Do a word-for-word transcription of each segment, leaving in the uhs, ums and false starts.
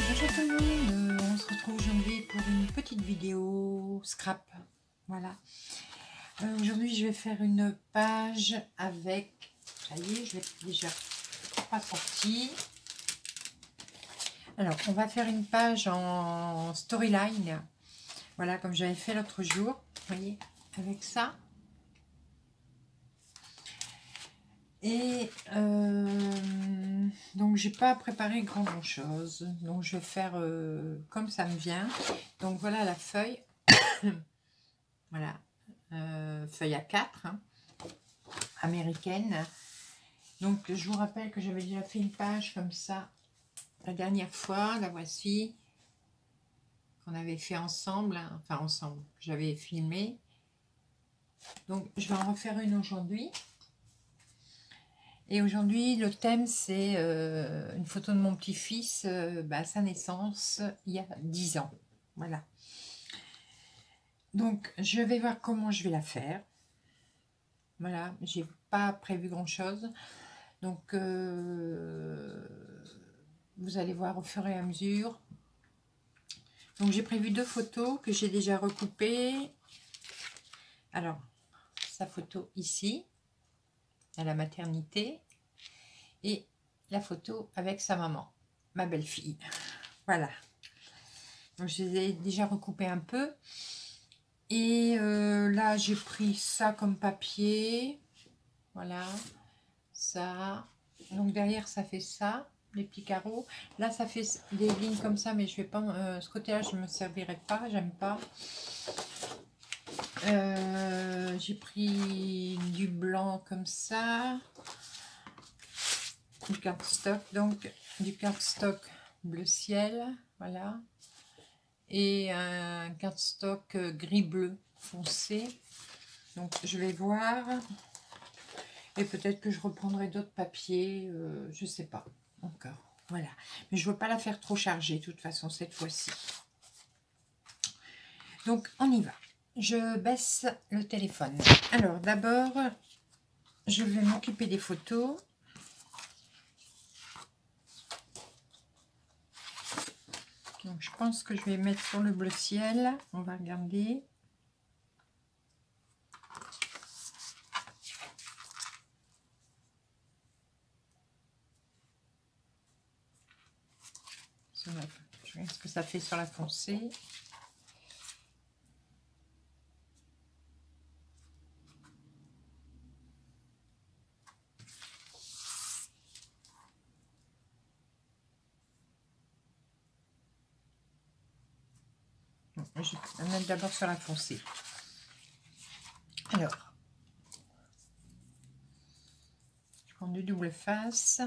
Bonjour tout le monde, on se retrouve aujourd'hui pour une petite vidéo scrap. Voilà. Euh, aujourd'hui je vais faire une page avec, ça y est, je l'ai déjà pas sorti. Alors on va faire une page en storyline. Voilà, comme j'avais fait l'autre jour. Vous voyez, avec ça. Et euh, donc j'ai pas préparé grand, grand chose, donc je vais faire euh, comme ça me vient. Donc voilà la feuille. Voilà, euh, feuille A quatre, hein, américaine. Donc je vous rappelle que j'avais déjà fait une page comme ça la dernière fois. La voici, qu'on avait fait ensemble, hein, enfin ensemble, j'avais filmé. Donc je vais en refaire une aujourd'hui. Et aujourd'hui, le thème, c'est euh, une photo de mon petit-fils, euh, bah, à sa naissance, il y a dix ans. Voilà. Donc, je vais voir comment je vais la faire. Voilà, j'ai pas prévu grand-chose. Donc, euh, vous allez voir au fur et à mesure. Donc, j'ai prévu deux photos que j'ai déjà recoupées. Alors, sa photo ici, à la maternité. Et la photo avec sa maman, ma belle-fille. Voilà. Donc, je les ai déjà recoupés un peu. Et euh, là, j'ai pris ça comme papier. Voilà. Ça. Donc, derrière, ça fait ça. Les petits carreaux. Là, ça fait des lignes comme ça. Mais je vais pas... Euh, ce côté-là, je ne me servirai pas. J'aime pas. Euh, j'ai pris du blanc comme ça. Du cardstock. Donc, du cardstock bleu ciel. Voilà. Et un cardstock gris-bleu foncé. Donc je vais voir. Et peut-être que je reprendrai d'autres papiers. Euh, je sais pas encore. Voilà. Mais je ne veux pas la faire trop chargée de toute façon cette fois-ci. Donc on y va. Je baisse le téléphone. Alors d'abord, je vais m'occuper des photos. Donc je pense que je vais mettre sur le bleu ciel. On va regarder. Je vais voir ce que ça fait sur la foncée. Je vais mettre d'abord sur la foncée. Alors, je prends du double face.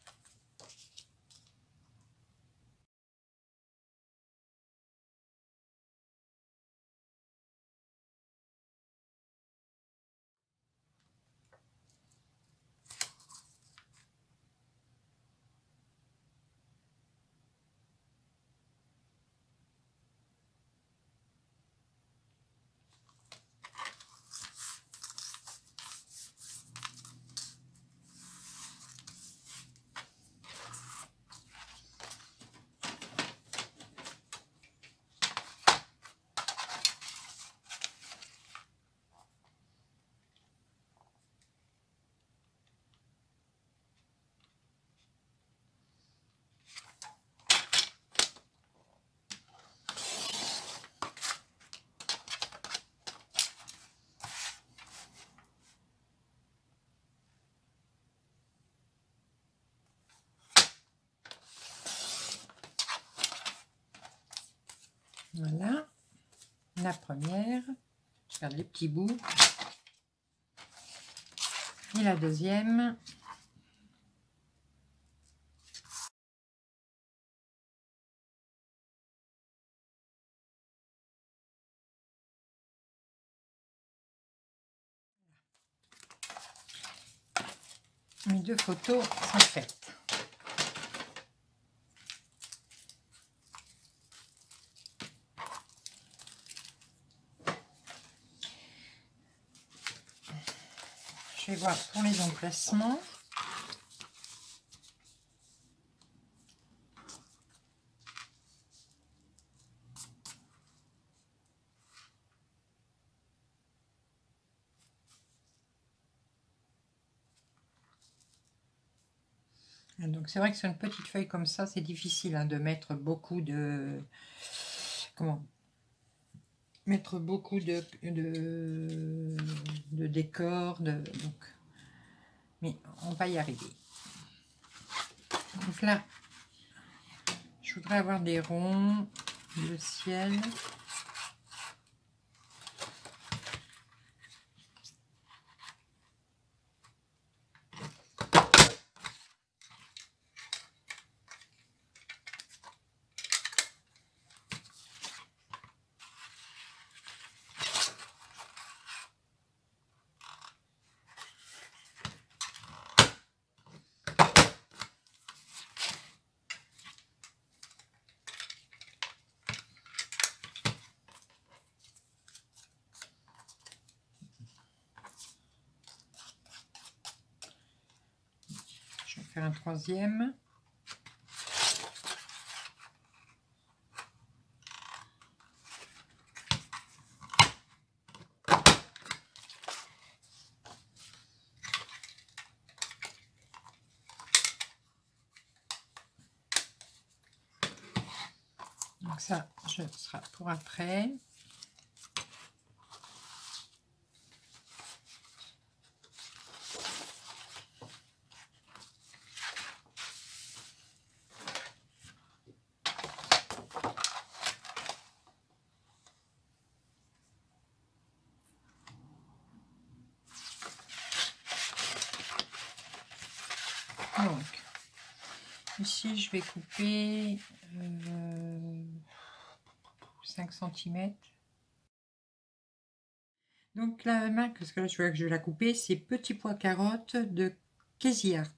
Voilà, la première, je garde les petits bouts. Et la deuxième. Mes deux photos sont faites. Je vais voir pour les emplacements. Donc c'est vrai que sur une petite feuille comme ça, c'est difficile hein, de mettre beaucoup de... Comment mettre beaucoup de, de, de décors. De, donc, mais on va y arriver. Donc là, je voudrais avoir des ronds, le ciel. Je vais faire un troisième. Donc ça, ce sera pour après. Donc, ici, je vais couper euh, cinq centimètres. Donc, la marque, parce que là, je vois que je vais la couper, c'est Petit Pois Carotte de Crazy Art.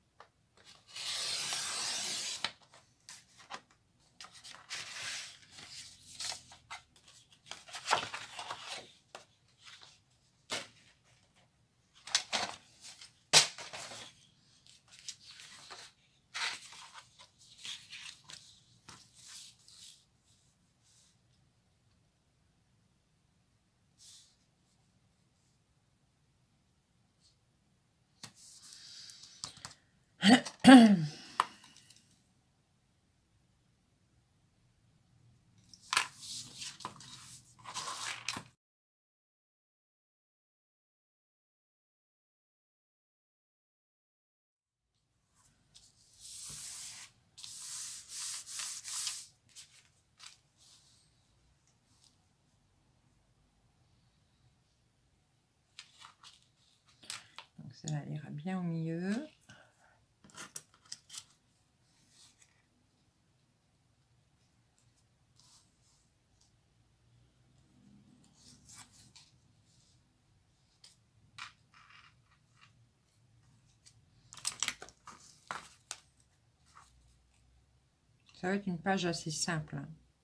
Donc, ça ira bien au milieu. Ça va être une page assez simple.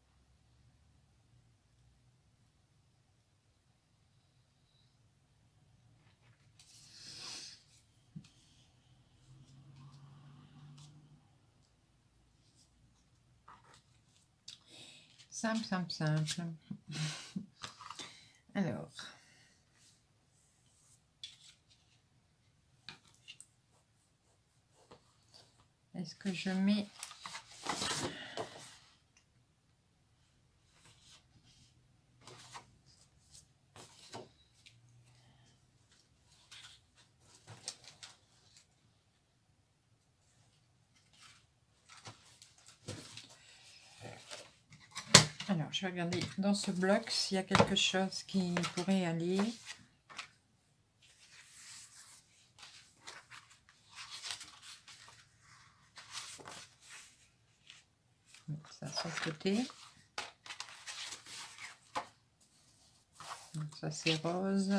Simple, simple, simple. Alors. Est-ce que je mets... Alors, je vais regarder dans ce bloc s'il y a quelque chose qui pourrait aller. Ça sur le côté. Donc ça c'est rose.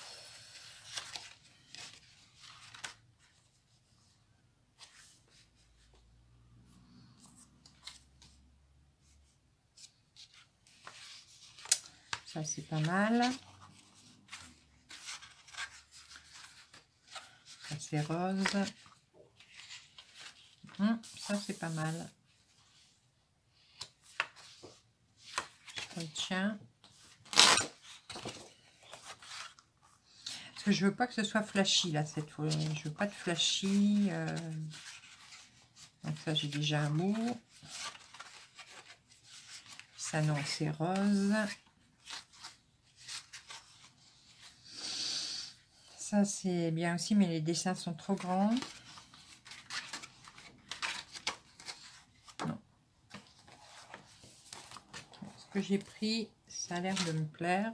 Ça c'est pas mal. Ça c'est rose. Hum, ça c'est pas mal. Je retiens. Parce que je veux pas que ce soit flashy là cette fois. Je veux pas de flashy. Euh... Donc ça, j'ai déjà un bout. Ça, non, c'est rose. Ça, c'est bien aussi, mais les dessins sont trop grands. Non. Ce que j'ai pris, ça a l'air de me plaire.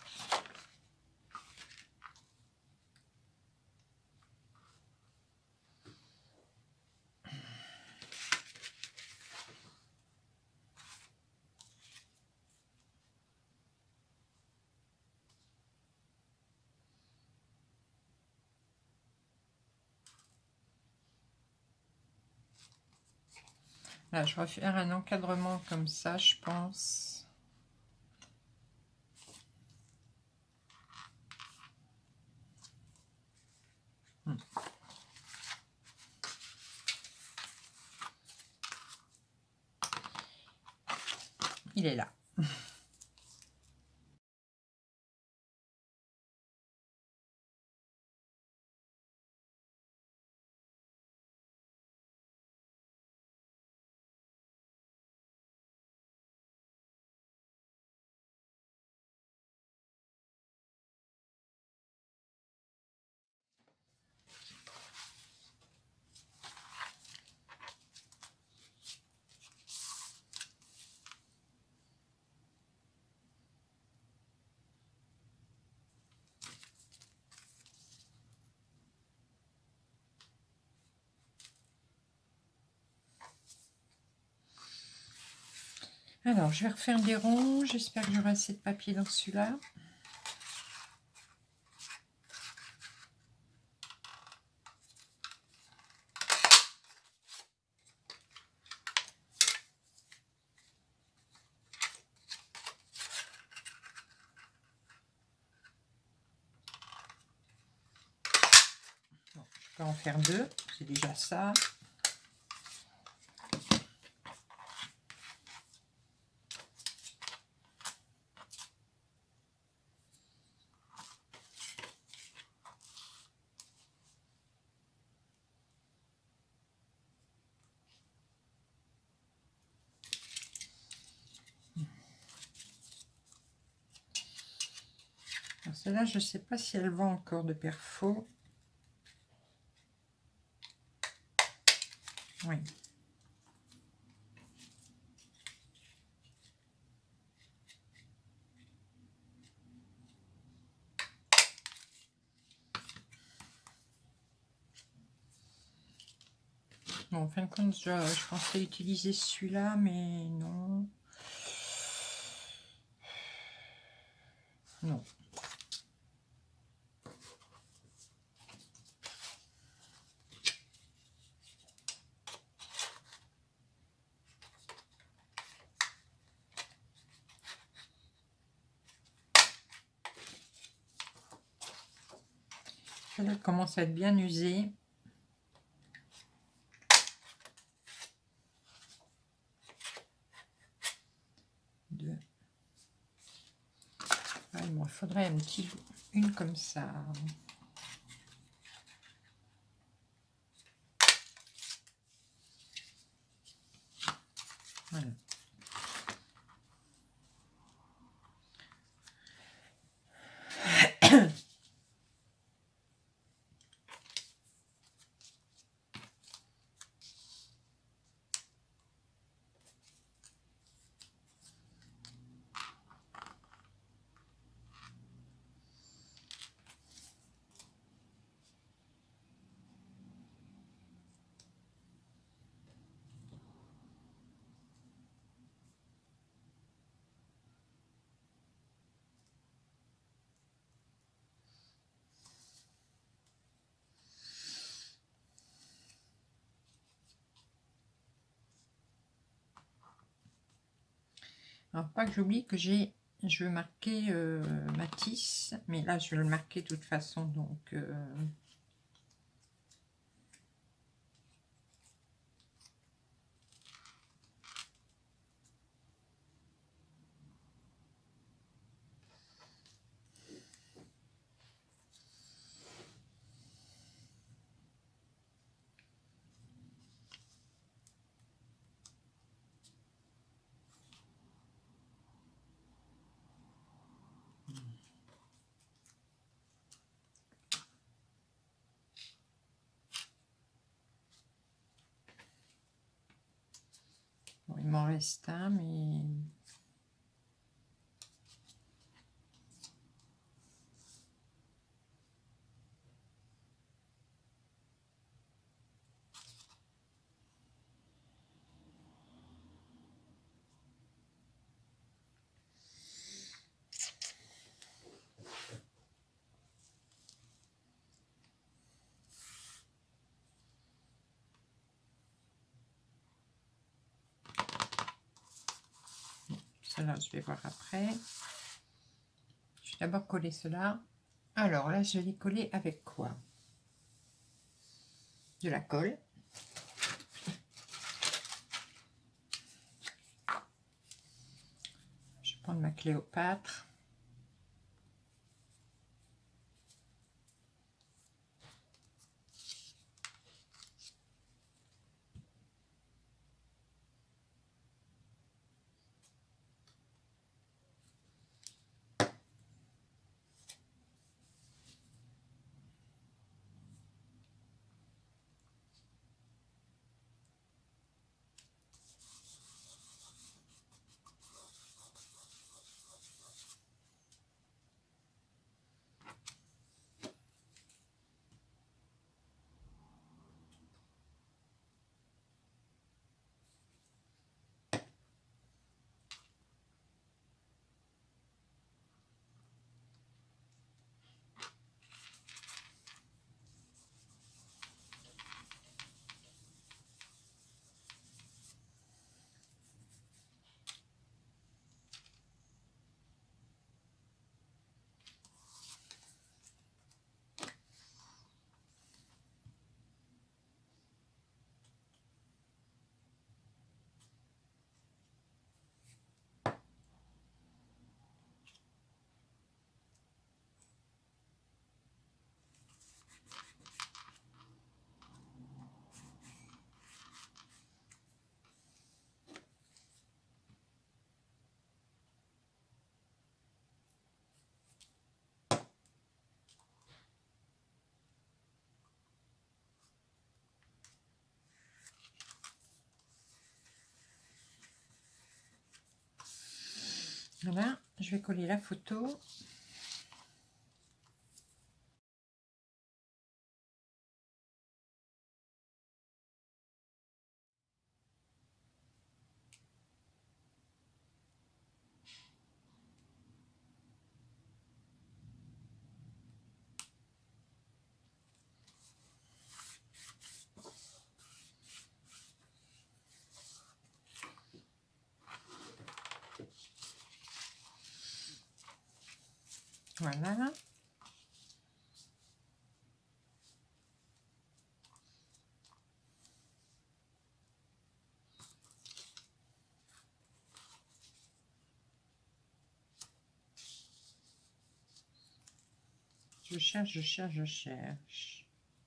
Là, je vais faire un encadrement comme ça, je pense. Hmm. Il est là. Alors, je vais refaire des ronds. J'espère que j'aurai assez de papier dans celui-là. Bon, je peux en faire deux. C'est déjà ça. Celle-là, je ne sais pas si elle vend encore de perfo. Oui. Bon, en fin de compte, je, je pensais utiliser celui-là, mais non. Non. Elle commence à être bien usée. Deux. Ah, bon, il faudrait un petit, une comme ça. Voilà. Alors, pas que j'oublie que j'ai, je veux marquer euh, Matisse, mais là, je vais le marquer de toute façon, donc... Euh, Bon, il m'en reste un, mais... Cela, je vais voir après. Je vais d'abord coller cela. Alors là, je l'ai collé avec quoi? De la colle. Je vais prendre ma Cléopâtre. Voilà, je vais coller la photo. Voilà. Je cherche, je cherche, je cherche.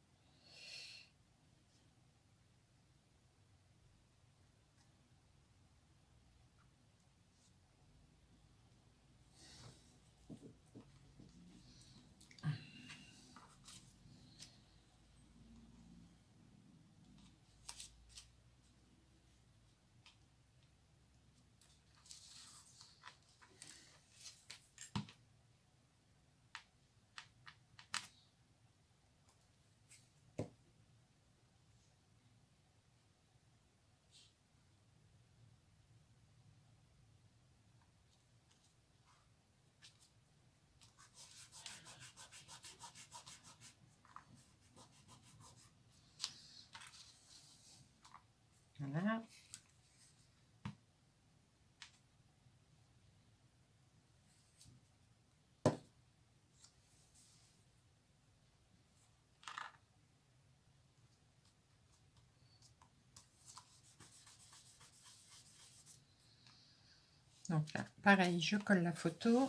Voilà. Donc là, pareil, je colle la photo.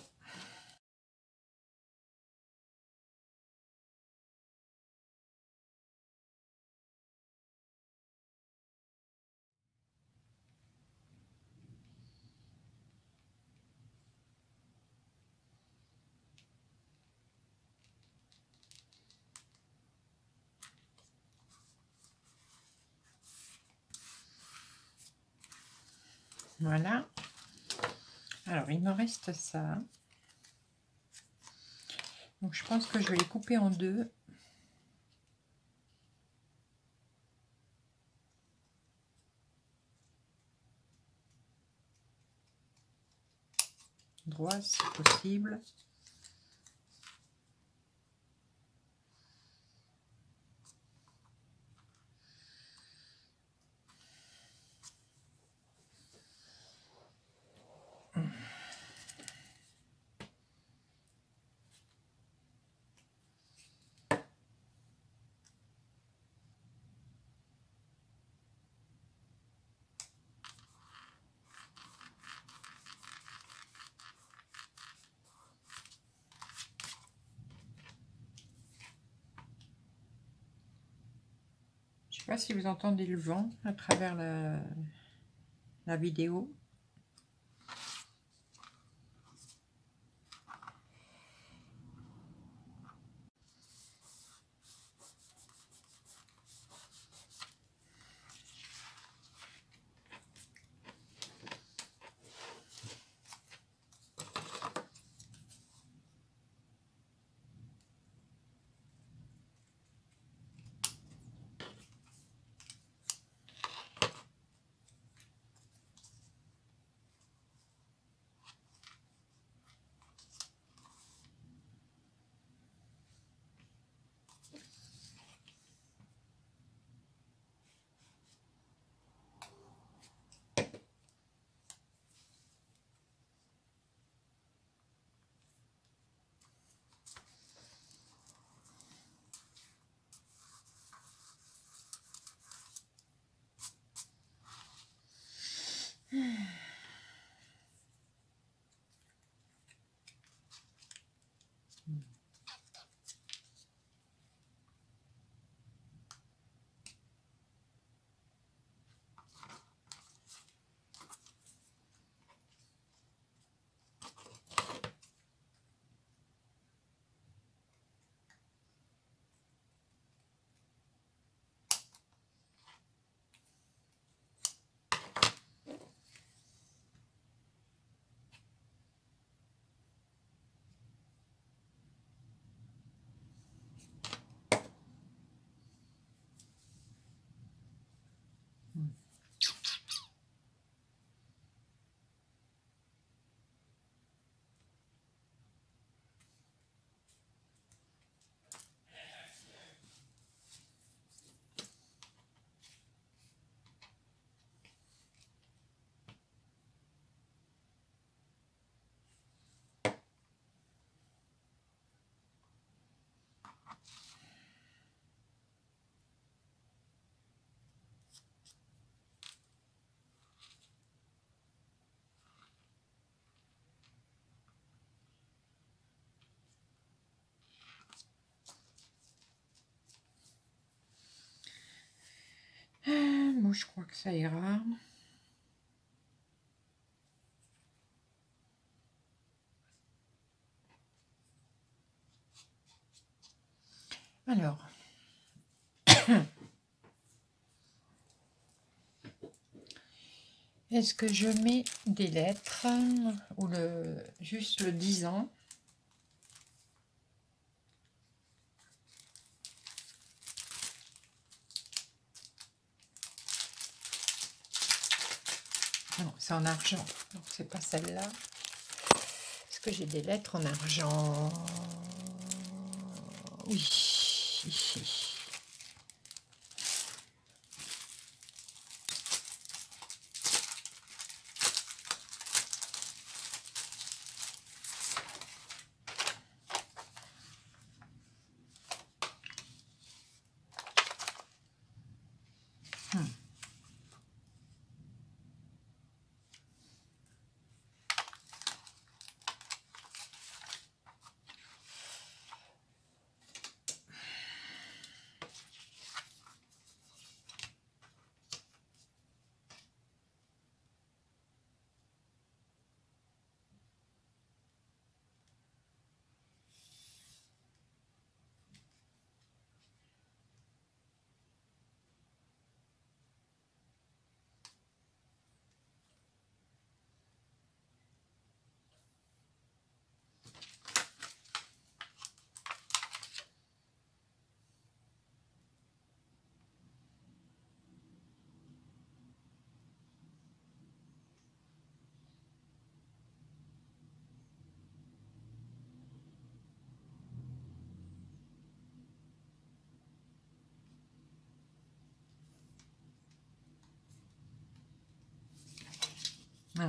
Voilà. Alors, il me reste ça. Donc, je pense que je vais les couper en deux. Droit, si possible. Je ne sais pas si vous entendez le vent à travers la, la vidéo. Moi, je crois que ça ira. Alors, est-ce que je mets des lettres ou le juste le dix ans? Non, c'est en argent, donc c'est pas celle-là. Est-ce que j'ai des lettres en argent? Oui, ici. Hmm. Voilà.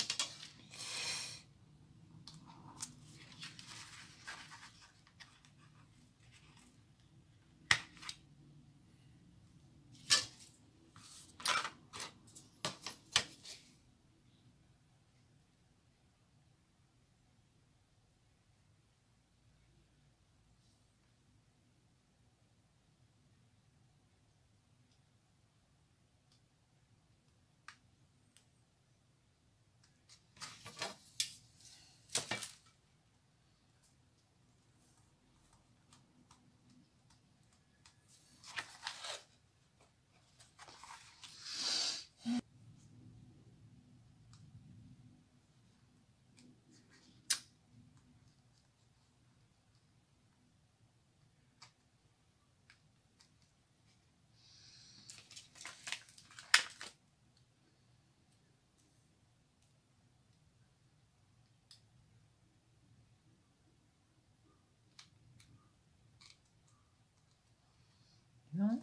Non.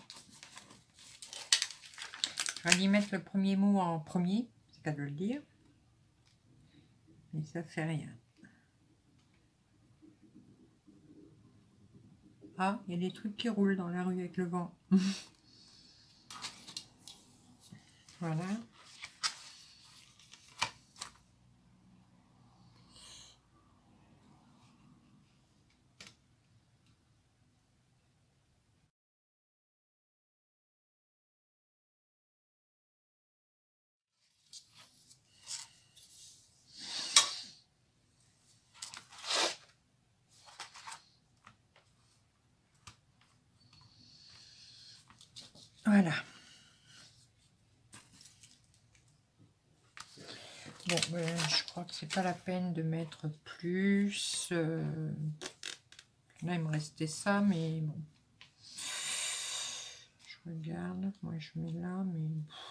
Je vais y mettre le premier mot en premier, c'est qu'à de le dire. Mais ça fait rien. Ah, il y a des trucs qui roulent dans la rue avec le vent. Voilà. Voilà. Bon, ben, je crois que c'est pas la peine de mettre plus. Euh, là, il me restait ça, mais bon. Je regarde. Moi, je mets là, mais...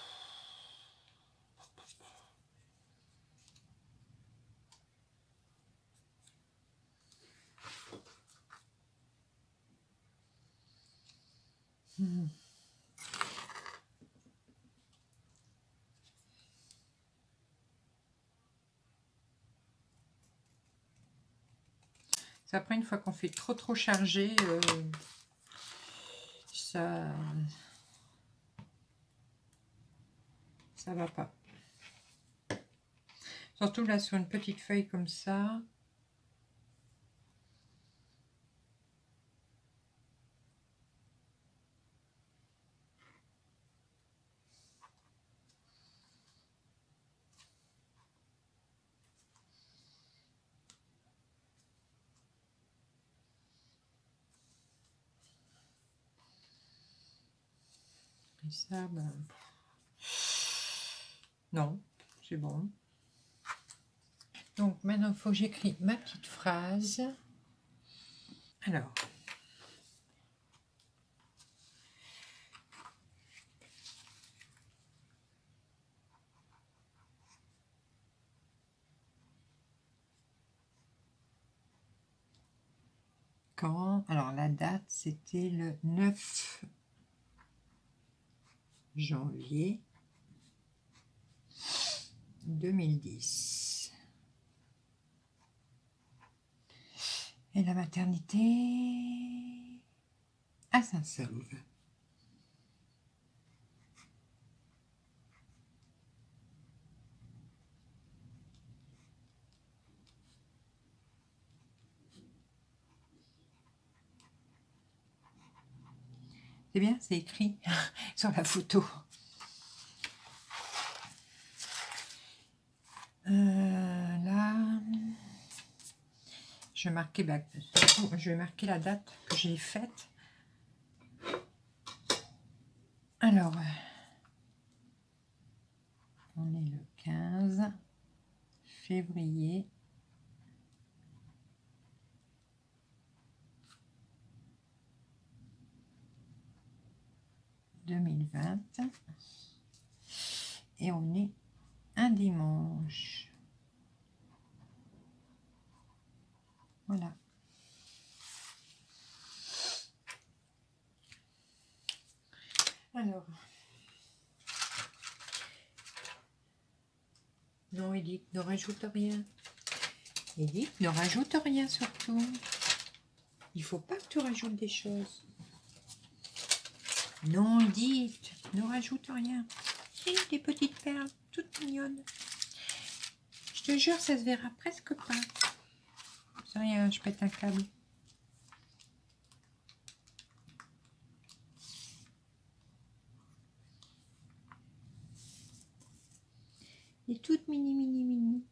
Hmm. Après, une fois qu'on fait trop trop chargé, euh, ça ça va pas. Surtout là sur une petite feuille comme ça. Et ça, ben... non, c'est bon. Donc maintenant, il faut que j'écris ma petite phrase. Alors. Quand? Alors la date, c'était le neuf janvier deux mille dix. Et la maternité à Saint-Saulve. C'est bien, c'est écrit sur la photo. Euh, là, je vais marquer, bah, je vais marquer la date que j'ai faite. Alors, on est le quinze février deux mille vingt et on est un dimanche. Voilà. Alors, Non, Edith, ne rajoute rien. Edith, ne rajoute rien surtout. Il faut pas que tu rajoutes des choses. Non, Edith, ne rajoute rien. Si, des petites perles, toutes mignonnes. Je te jure, ça se verra presque pas. C'est rien, je pète un câble. Et toutes mini, mini, mini.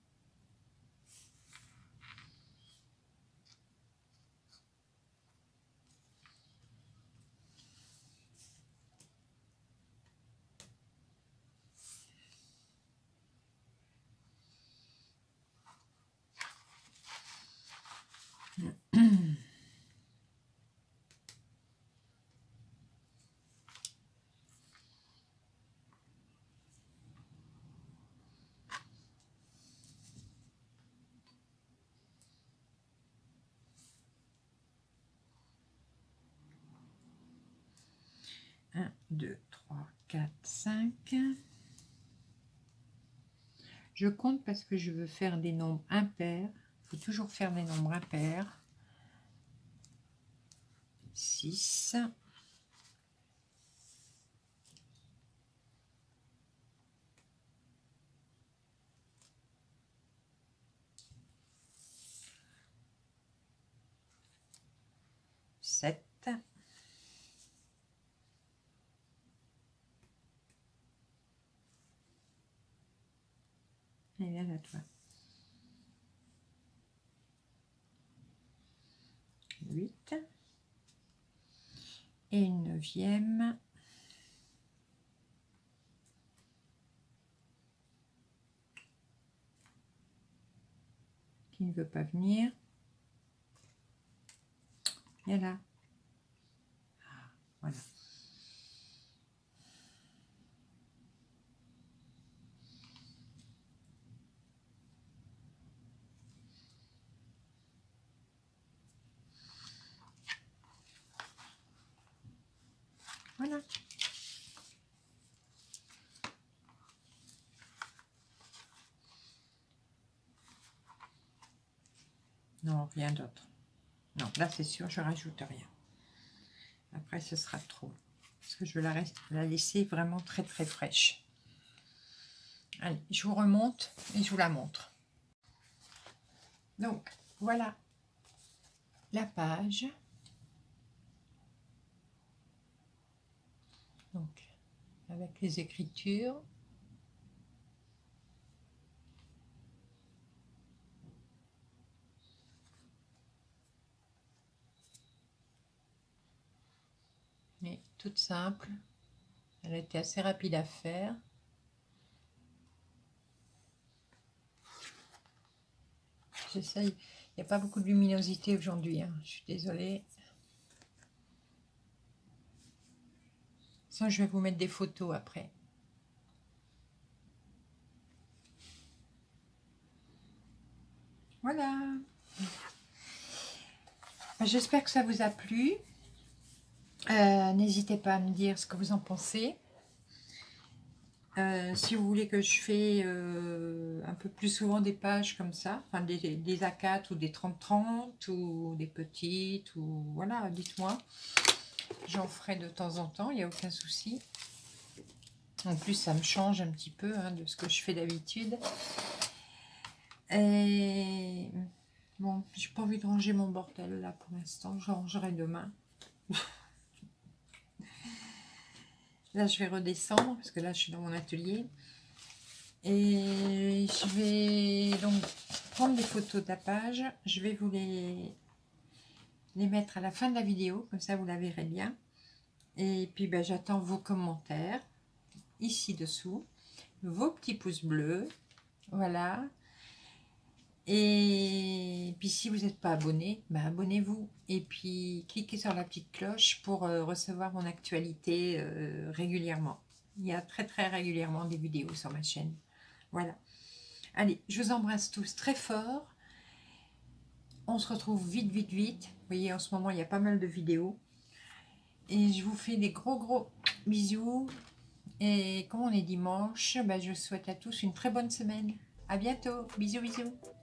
un, deux, trois, quatre, cinq. Je compte parce que je veux faire des nombres impairs. Il faut toujours faire des nombres impairs. six. sept. Et viens à toi. huit. Et une neuvième. Qui ne veut pas venir. Et là. Voilà. Voilà. Non, rien d'autre. Non, là c'est sûr, je rajoute rien. Après, ce sera trop. Parce que je vais la, reste, la laisser vraiment très très fraîche. Allez, je vous remonte et je vous la montre. Donc, voilà la page. Donc, avec les écritures. Mais toute simple. Elle a été assez rapide à faire. J'essaye. Il n'y a pas beaucoup de luminosité aujourd'hui. Hein. Je suis désolée. Sinon, je vais vous mettre des photos après. Voilà. J'espère que ça vous a plu. Euh, N'hésitez pas à me dire ce que vous en pensez. Euh, si vous voulez que je fais euh, un peu plus souvent des pages comme ça, enfin des, des A quatre ou des trente trente ou des petites, ou voilà, dites-moi. J'en ferai de temps en temps, il n'y a aucun souci. En plus, ça me change un petit peu hein, de ce que je fais d'habitude. Et bon, j'ai pas envie de ranger mon bordel là pour l'instant, je rangerai demain. Là, je vais redescendre parce que là, je suis dans mon atelier. Et je vais donc prendre des photos de la page. Je vais vous les, les mettre à la fin de la vidéo, comme ça vous la verrez bien. Et puis, ben, j'attends vos commentaires ici dessous, vos petits pouces bleus. Voilà. Et puis, si vous n'êtes pas abonné, ben, abonnez-vous. Et puis, cliquez sur la petite cloche pour euh, recevoir mon actualité euh, régulièrement. Il y a très, très régulièrement des vidéos sur ma chaîne. Voilà. Allez, je vous embrasse tous très fort. On se retrouve vite, vite, vite. Vous voyez, en ce moment, il y a pas mal de vidéos. Et je vous fais des gros, gros bisous. Et comme on est dimanche, bah, je vous souhaite à tous une très bonne semaine. À bientôt. Bisous, bisous.